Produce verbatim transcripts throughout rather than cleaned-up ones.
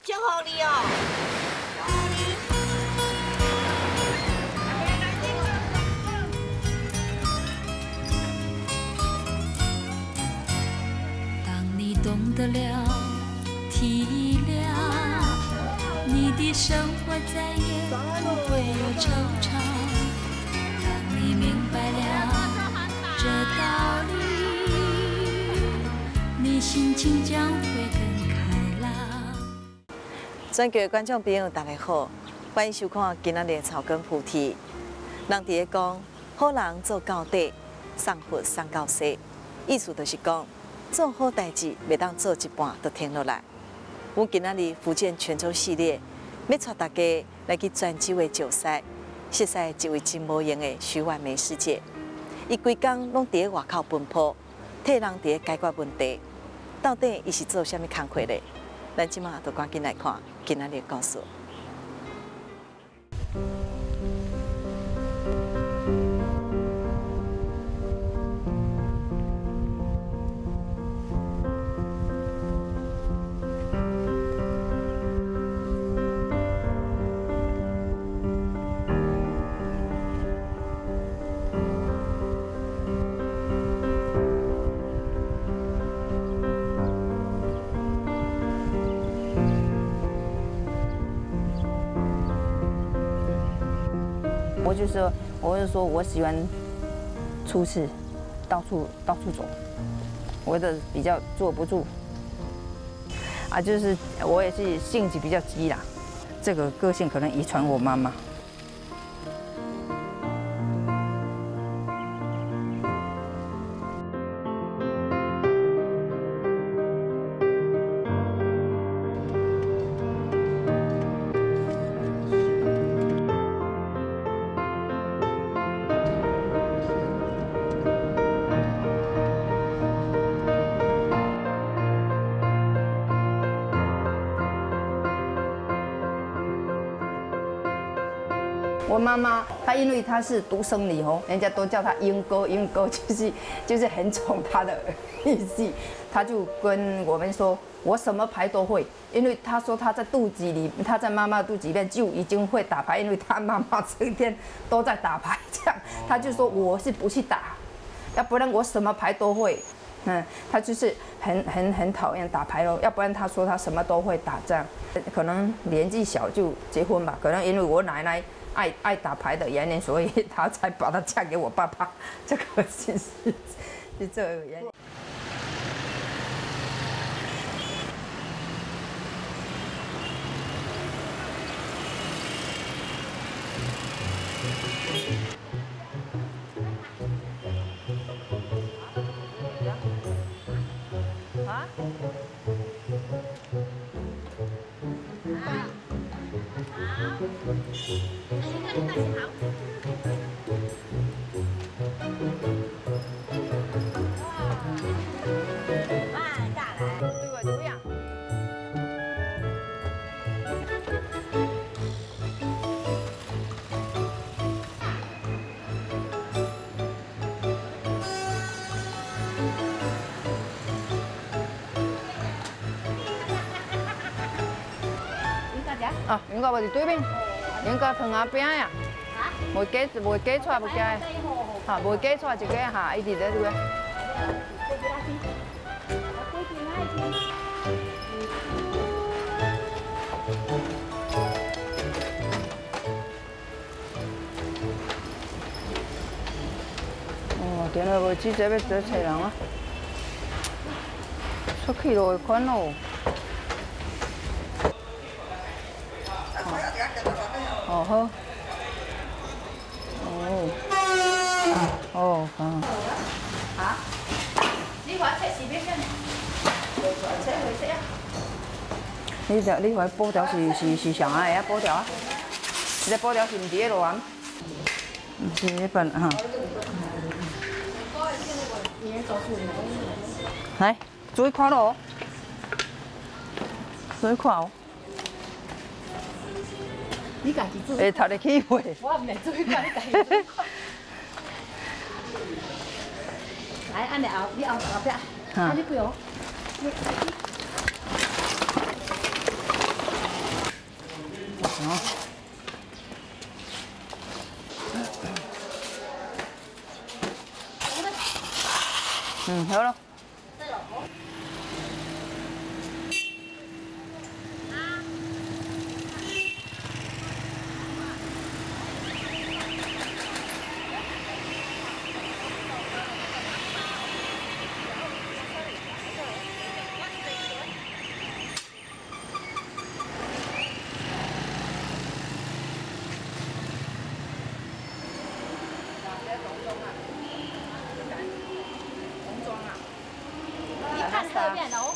祝福你哦。 懂得了体谅，你的生活再也不会有惆怅。当你明白了这道理，你心情将会更开朗。 全国的观众朋友，大家好，欢迎收看今仔日的草根菩提。人伫咧讲，好人做到底，送福送到西，意思就是讲。 做好代志，袂当做一半就停落来。阮今仔日福建泉州系列，要带大家来去泉州的石狮，识识一位真无用的徐婉梅师姐。伊规工拢伫咧外口奔波，替人伫咧解决问题。到底伊是做啥物工课咧？咱即马就赶紧来看今仔日的故事。 我就说，我就说我喜欢出事，到处到处走，我的比较坐不住。啊，就是我也是性子比较急啦，这个个性可能遗传我妈妈。 我妈妈她因为她是独生女哦，人家都叫她英哥，英哥就是就是很宠她的意思。她就跟我们说，我什么牌都会，因为她说她在肚子里，她在妈妈肚子里面就已经会打牌，因为她妈妈整天都在打牌，这样她就说我是不去打，要不然我什么牌都会。嗯，她就是很很很讨厌打牌咯，要不然她说她什么都会打，这样可能年纪小就结婚吧，可能因为我奶奶。 爱爱打牌的原因，所以他才把她嫁给我爸爸。这个是是是这个原因。啊？ 啊，应该不是对面，应该汤阿饼呀。袂加袂加出袂加，哈，袂加出一个哈，一直在这个。哦，电脑无记者要找找人啊，出去就会款咯。 哦好，哦，哦好。啊？你話測試邊間？測會測啊？你條你話布條是是是上下嘅布條啊？這個布條是唔伫個路啊？唔是日本哈。來，注意看咯，注意看哦。 你家己做，会读得起袂？我唔会做看，你家己做看。来，安尼后，你后后壁，啊，你几号？你哦。嗯，好了。 侧面哦。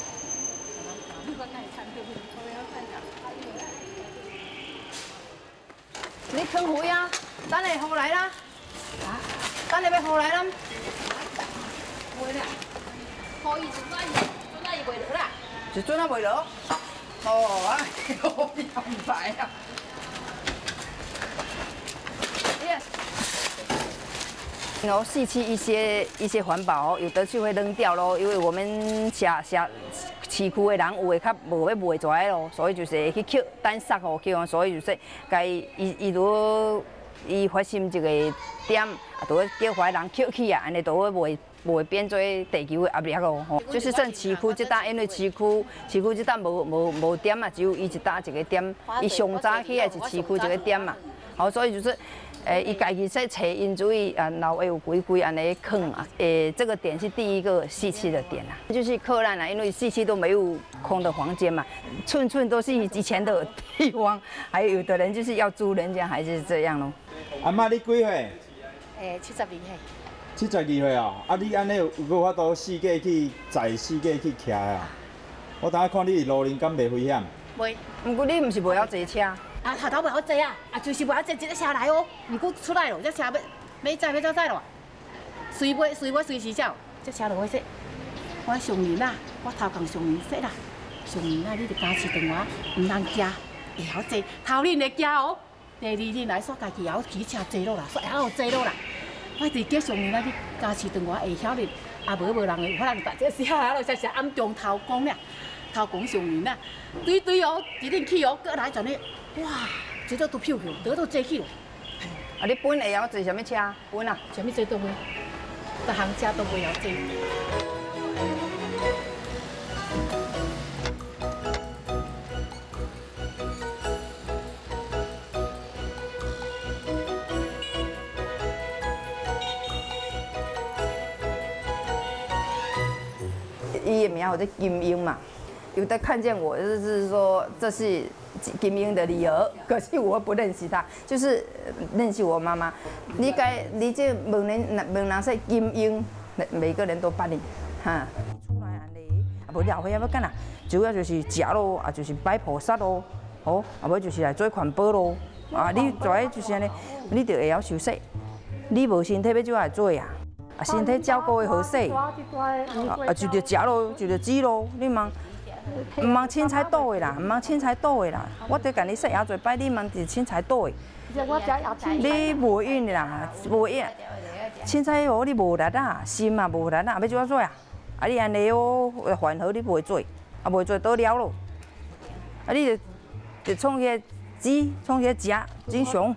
你汤水啊，等下后来啦。啊，等下要后来啦。 袂啦，可以准仔伊，准仔伊袂落啦。 是准啊袂落。哦，啊，好明白啊。然后细气一些一些环保，有的就会扔掉咯，因为我们下下市区的人有的较无要卖出来咯，所以就是会去捡单杀哦，捡，所以就是该伊伊如果伊发生一个点，啊，就会叫怀人捡起啊，安尼就会卖卖变做地球的压力咯，吼。就是算市区这搭，因为市区市区这搭无无无点啊，只有伊一搭一个点，伊上早起来是市区一个点嘛，好，所以就是。 诶，伊家己在找因注意啊，老会有规规安尼坑啊。诶，这个点是第一个细气的点啊，就是客人啊，因为细气都没有空的房间嘛，寸寸都是以前的地方，还有有的人就是要租人家，还是这样咯。 阿妈，你几岁？ 诶，七十二岁。 七十二岁哦，啊，你安尼有有法度四界去载四界去徛啊？我当下看你路人敢袂危险？ 袂。 不过你唔是袂晓坐车？ 啊，头头袂晓坐啊，啊就是袂晓坐，一个车来哦，毋过出来咯，这车要要载要怎载咯？随尾随尾随时走，这车就会说，我上年啦，我头讲上年说啦，上年啦，你着加持电话，唔通惊，会晓坐，头年会惊哦，第二年来煞家己也晓骑车坐落啦，煞会晓坐落啦。我直叫上年啦，你加持电话会晓哩，啊无无人会可能把这时啊，落才是暗中偷讲俩，偷讲上年啦，对对哦，一日去哦，过来全哩。 哇，这都都飘去，得都坐去了。 啊，你本会晓坐什么车？本啊？ 什么车都会，各行车都袂晓坐。 伊的名叫做金英嘛，有的看见我就是说这是。 金英的女儿，可是我不认识她，就是认识我妈妈。你该你这问人问人说金英，每个人都捌你，哈。出来安尼，啊无了岁要干哪？主要就是食咯，啊就是拜菩萨咯，哦，啊无就是来做环保咯。啊，你做诶就是安尼，你着会晓休息。你无身体要怎来做呀？啊，身体照顾的好势，啊啊就着食咯，就着煮咯，你茫。 唔茫凊彩倒的啦，唔茫凊彩倒的啦。我得甲你说遐侪摆，你茫是凊彩倒的。你无运的啦，无运。凊彩哦，你无力啊，心嘛无力啊，要怎啊做啊？啊，你安尼哦，饭盒你袂做，啊袂做倒了咯。啊，你就就创个煮，创个食，真上。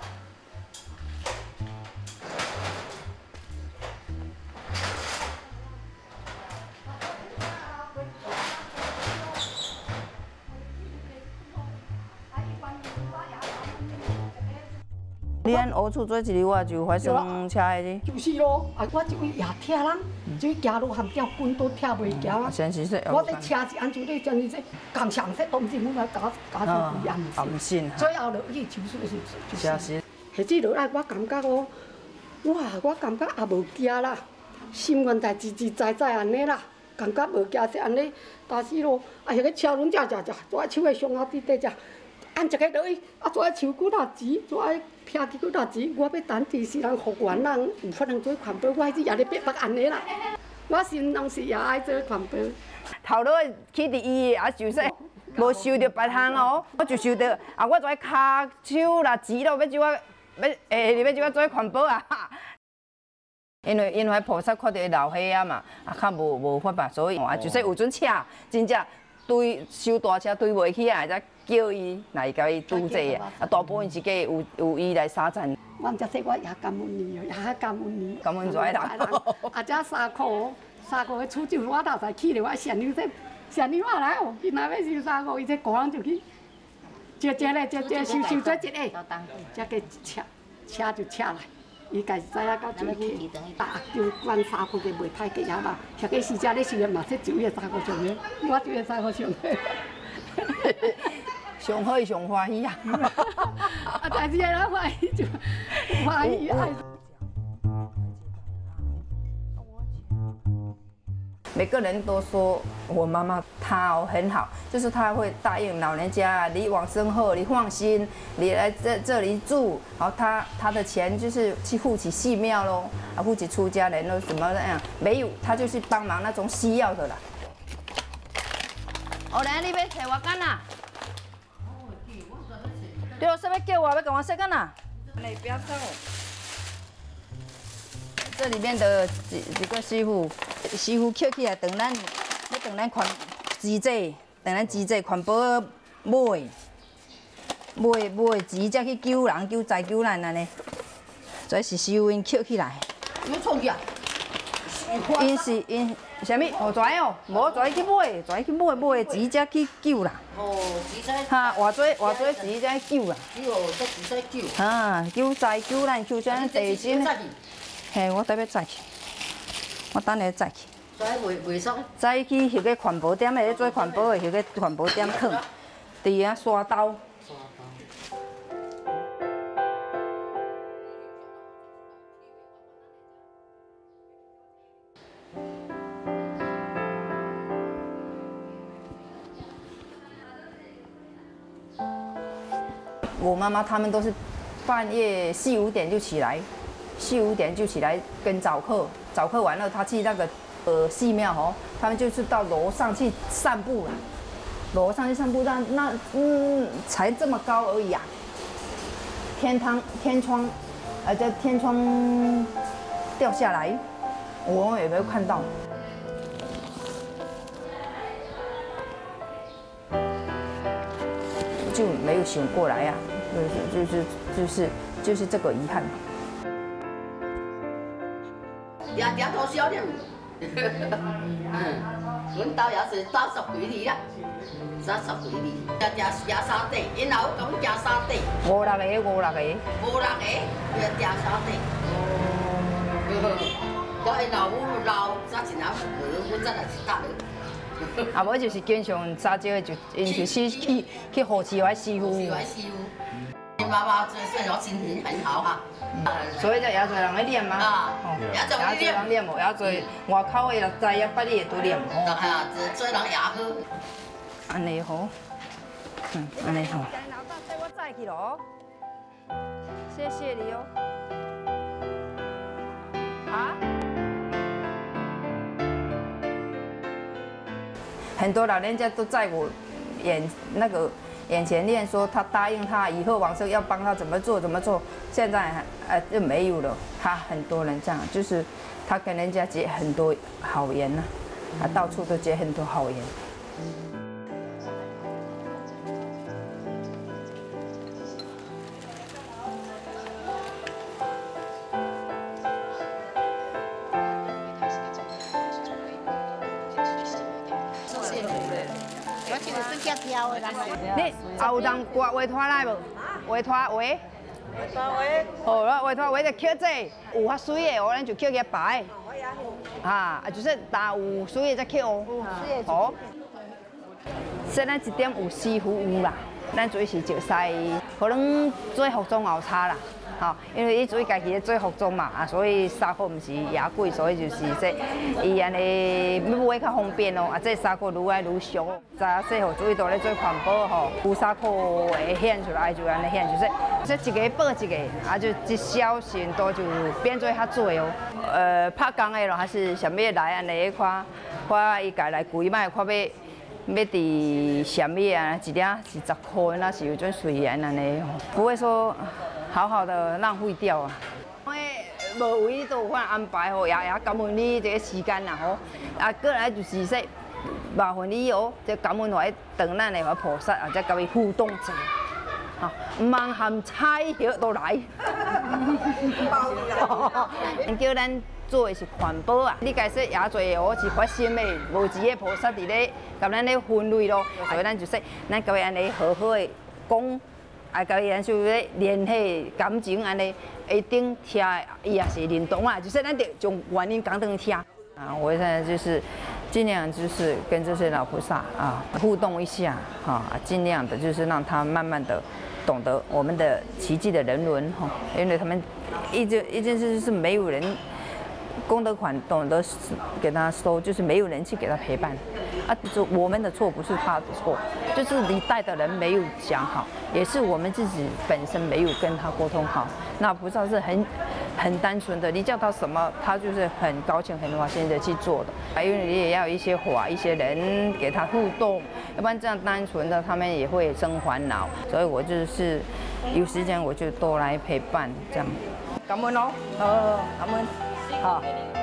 你按学厝做一日，我就发生车的哩。 就是咯，啊，我就夜听人，就行路含条棍都听袂行啊。 先是说， 我伫车是安怎咧？真是说，共常说都毋是阮来加加做贵啊， 唔信。 最后落去手术是就是。 下次落来，我感觉哦，哇，我感觉也无惊啦，心愿代自自在在安尼啦，感觉无惊是安尼，但是咯，啊，迄个车轮只只只，左手的上下底底只。 按一个落去，啊，做爱手骨啊钱，做爱劈起骨啊钱，我要等第时人服员人有法能做环保，我是也咧逼迫安尼啦。我心拢是也爱做环保。 头落去伫医啊，就说无受着别项哦，我就受着啊，我做爱骹手啦钱咯，要怎啊要诶，要怎啊做环保啊？因为因为菩萨看到老岁仔嘛，啊较无无法吧，所以啊，就说有阵车真正对收大车对袂起啊，才叫伊来甲伊拄这个，啊，大部分是计有有伊来沙赞。 我毋知说我也感恩你哦，也感恩你。 感恩跩啦。 啊，这三箍，三箍的厝就我头才去了，我想你这想你话来哦，今仔要收三箍，伊这个人就去，接接咧，接接收收做一个，才个车车就车来。 伊家是知影到最起，大就关三箍就袂歹价啊嘛。遐个四只咧收的嘛，这就业三箍上个，我就业三箍上个。 上好上欢喜啊！ 啊，但是人欢喜就欢喜爱。 每个人都说我妈妈她哦很好，就是她会答应老人家，你往生后你放心，你来这这里住，然后她她的钱就是去付起寺庙喽，啊付起出家人喽什么那样，没有她就是帮忙那种需要的啦。后来你要找我干哪？对，什么叫我要跟我说干哪？你不要走。这里面的几几个师傅。 师傅捡起来，等咱要等咱环机制，等咱机制环保买买买钱才去救人、救灾、救难安尼。这是师傅因捡起来。 有创去啊？ 因是因啥物？我知哦，无跩去买，跩去买买钱才去救啦。 哦，钱才。 哈，偌多偌多钱才救啦。 只有这钱才救。 啊，救灾、救难、救啥地震？嘿，我特别早去。 我等下再去。 所以袂袂爽。 再去迄个环保点的，咧做环保的迄个环保点放，伫遐刷刀。我妈妈他们都是半夜四五点就起来。 四五点就起来跟早课，早课完了，他去那个呃寺庙哦，他们就是到楼上去散步了。楼上去散步，那那嗯才这么高而已啊。天窗天窗，呃这天窗掉下来，我们有没有看到？就没有醒过来呀、啊，就是就是就是就是这个遗憾。 也点多少点？嗯，阮兜也是三十几年啦，三十几年，也也也三地，因老讲加三地。 五六个，五六个。 五六个，也加三地。哦。我因老母老早一年无，阮再来一搭了。 啊，无就是经常早朝就因就去去去扶持我师傅。 扶持我师傅。你妈妈这这条心情很好哈。 所以才也多人咧练嘛， 哦，也多人练，人练无，也多外口的六知也八里都练无。 系啊，做人也好。 安尼好，嗯，安尼好。我载去咯，谢谢你哦。啊？很多老人家都在我眼那个。 眼前练说他答应他以后往生要帮他怎么做怎么做，现在呃就没有了。他很多人这样，就是他跟人家结很多好缘呐、啊，他到处都结很多好缘。你还有人挂画拖来无？画拖画？画拖画。好了，画拖画就捡这，有较水的，我咱就捡个白。啊，啊就是打有水的再捡哦。好。说咱一点有师傅有啦，咱做是就使可能做服装有差啦。 吼，因为伊自己家己咧做服装嘛，啊，所以衫裤毋是也贵，所以就是这伊安尼要买较方便咯。啊，这衫裤愈来愈俗，早细号主伊都咧做环保吼，有衫裤会显出来就安尼显，就是这一个报一个，啊，就一销钱都就变做较多哦。呃，拍工的咯，还是啥物来安尼看，看伊家来规卖，看要。 要伫啥物啊？一领是十块，那是有种随缘安尼，不会说好好的浪费掉啊。因为无位都有法安排吼，也也感恩你这个时间啦吼。啊，过来就是说， 麻烦你哦，这感恩来等咱的菩萨啊，再甲伊互动者，哈，唔忙含菜叶都来。叫咱做的是环保啊，你家说也做的哦是发心的，无钱的菩萨伫咧，甲咱咧分类咯，所以咱就说，咱甲伊安尼好好的讲。 啊，甲伊安就咧联系感情安尼，一定听伊也是认同啊，就是咱得从原因讲等听。啊，我现在就是尽量就是跟这些老菩萨啊互动一下，哈、啊，尽量的就是让他慢慢的懂得我们的奇迹的人伦哈，因为他们一件一件事就是没有人功德款懂得给他收，就是没有人去给他陪伴。 啊，就我们的错不是他的错，就是你带的人没有讲好，也是我们自己本身没有跟他沟通好。那菩萨是很很单纯的，你叫他什么，他就是很高兴、很高兴的去做的。还有你也要一些法、一些人给他互动，要不然这样单纯的他们也会生烦恼。所以我就是有时间我就多来陪伴这样。感恩哦，好，感恩，好。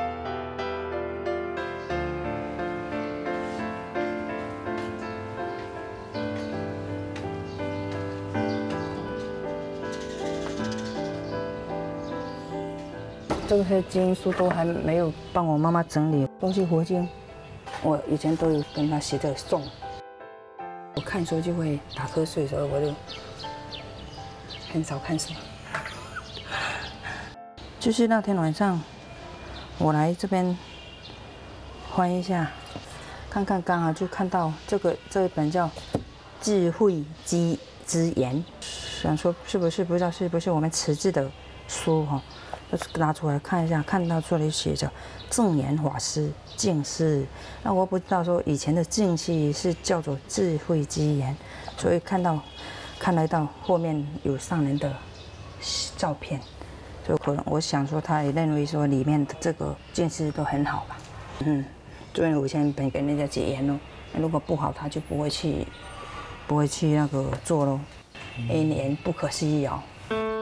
这些经书都还没有帮我妈妈整理，都是佛经。我以前都有跟她写着诵，我看书就会打瞌睡，所以我就很少看书。就是那天晚上，我来这边翻一下，看看刚好就看到这个这一本叫《智慧之之言》，想说是不是不知道是不是我们慈济的书哈。 拿出来看一下，看到这里写着正言法师净师，那我不知道说以前的净系是叫做智慧之言，所以看到看得到后面有上人的照片，所以可能我想说他也认为说里面的这个净师都很好吧，嗯，所以我现在本跟人家结言喽，如果不好他就不会去不会去那个做喽，因缘不可思议哦。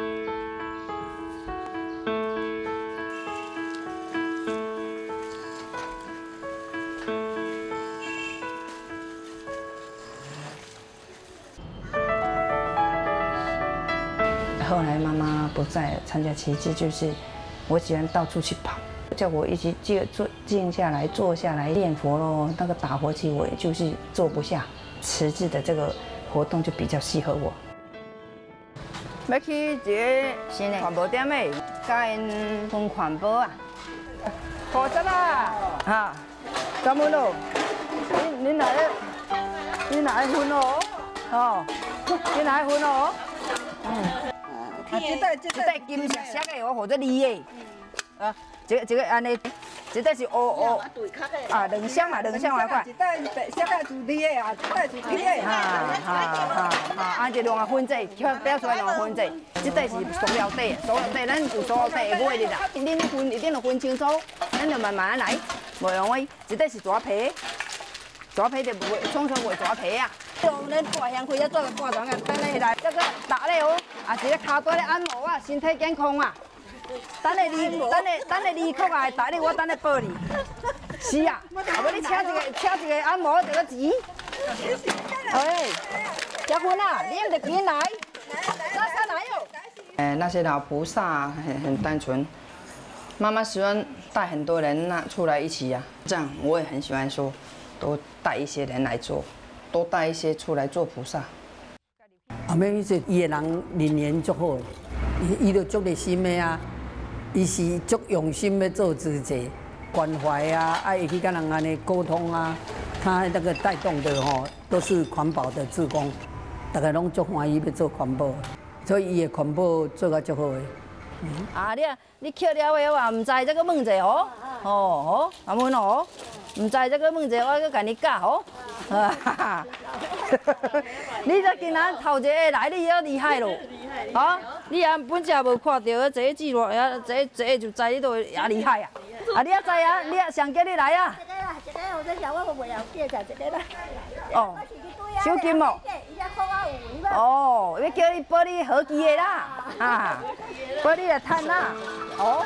后来妈妈不再参加奇迹，就是我喜欢到处去跑，叫我一起静坐静下来坐下来念佛咯。那个打佛机我也就是坐不下，慈济的这个活动就比较适合我。要去一个新的环保店诶，甲因分环保啊，好食啦，哈，感恩咯。你你哪个？你哪个分哦？哦，你哪个分哦？嗯。 啊，这袋这袋金色色的哦，或者绿的，啊，这这个安尼，这袋是乌乌，啊，两箱嘛，两箱来看。一袋白色的是绿的啊，一袋是黑的。哈哈哈哈，啊，这两个分者，表出来两个分者，这袋是塑料袋，塑料袋咱有塑料袋会买的啦。恁分一定要分清楚，咱就慢慢来，袂容易。这袋是蛇皮，蛇皮就袂，创创袂蛇皮啊。 用恁大香开啊，做个大床啊，等下来，这个打咧哦，啊是咧骹底咧按摩啊，身体健康啊。等下你，等下等下你扣啊，打你我等下报你。是啊，啊无你请一个请一个按摩这个钱。哎，结婚啊，你们得赶紧来，拉上来哟。哎，那些老菩萨很很单纯，妈妈喜欢带很多人那出来一起呀、啊，这样我也很喜欢说，多带一些人来做。 多带一些出来做菩萨。 后面伊说伊个人人缘足好，伊伊就足热心的啊，伊是足用心要做自己，关怀啊，爱去跟人安尼沟通啊，他那个带动的吼，都是环保的志工，大家拢足欢喜要做环保，所以伊的环保做甲足好的。嗯、 啊，你啊，你捡了的话，唔知这个问者哦，哦哦，阿文哦，唔知这个问者，我去甲你教哦。 哈哈，你这今仔头一个来，你要厉害咯！啊，你也本只无看到这个记录，也这这个就知你都也厉害啊！啊，你也知啊，你也想叫你来啊？一个啦，一个我在想，我袂晓记就一个啦。哦，手金哦。哦，要叫你报你好记的啦，啊，报你来趁啦，哦。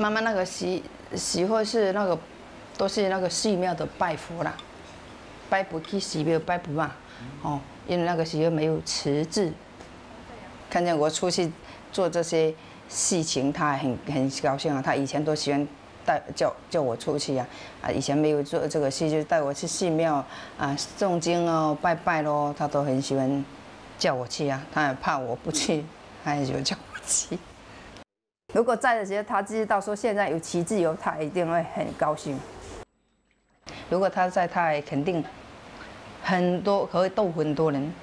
妈妈那个习习会是那个，都是那个寺庙的拜佛啦，拜佛去寺庙拜佛嘛，哦，因为那个寺庙没有池字，看见我出去做这些事情，他很很高兴啊。他以前都喜欢带叫叫我出去啊，啊，以前没有做这个事，就带我去寺庙啊诵经哦、拜拜咯，他都很喜欢叫我去啊。他也怕我不去，他也就叫我去。如果在的时候，他知道说现在有旗帜有，他一定会很高兴。如果他在，他也肯定很多可以逗很多人。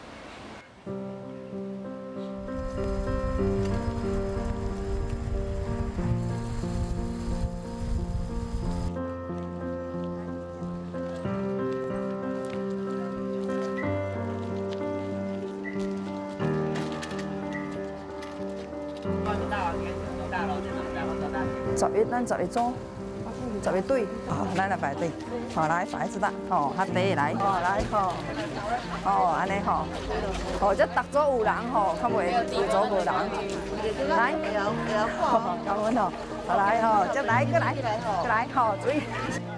十月咱十月做，十月对，哦，咱来排队，好来排一搭，哦，较第来，哦来吼，哦安尼吼，哦这逐组有人吼，较袂有组无人，来，好，感恩吼，好来吼，再来，再来，再来吼，注意。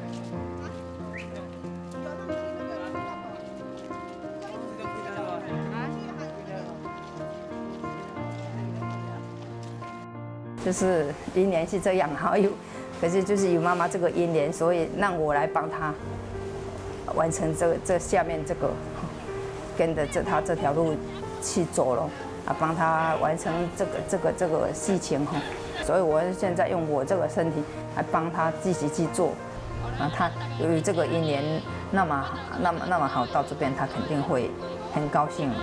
就是姻缘是这样，好有，可是就是有妈妈这个姻缘，所以让我来帮她完成这个这下面这个，跟着这她这条路去走了，啊，帮她完成这个这个这个事情哈。所以我现在用我这个身体来帮她继续去做，啊，她由于这个姻缘那么那么那么好，到这边她肯定会很高兴。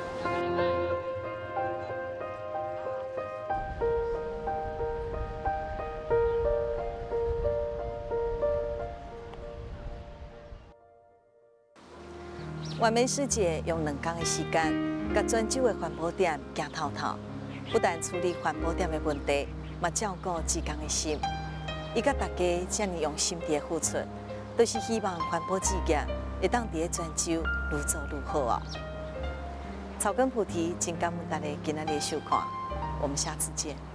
完美世界用两天的时间，甲泉州的环保点行透透，不但处理环保点的问题，嘛照顾职工的心。伊甲大家这么用心地付出，都是希望环保事业会当伫个泉州愈做愈好啊！草根菩提真感恩大家今仔日的收看，我们下次见。